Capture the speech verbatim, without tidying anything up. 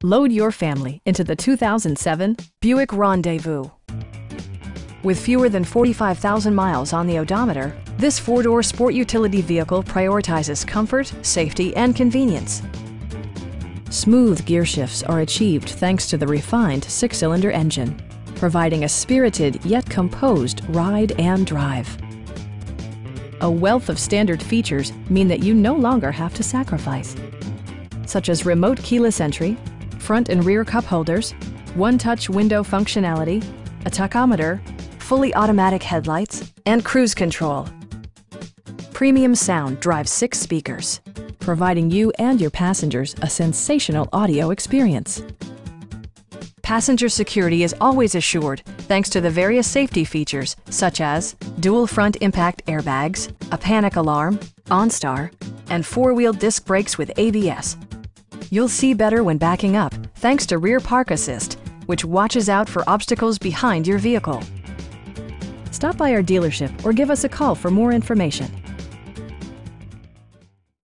Load your family into the two thousand seven Buick Rendezvous. With fewer than forty-five thousand miles on the odometer, this four-door sport utility vehicle prioritizes comfort, safety, and convenience. Smooth gear shifts are achieved thanks to the refined six-cylinder engine, providing a spirited yet composed ride and drive. A wealth of standard features mean that you no longer have to sacrifice, such as remote keyless entry, front and rear cup holders, one-touch window functionality, a tachometer, fully automatic headlights, and cruise control. Premium sound drives six speakers, providing you and your passengers a sensational audio experience. Passenger security is always assured thanks to the various safety features such as dual front impact airbags, a panic alarm, OnStar, and four-wheel disc brakes with A B S. You'll see better when backing up thanks to Rear Park Assist, which watches out for obstacles behind your vehicle. Stop by our dealership or give us a call for more information.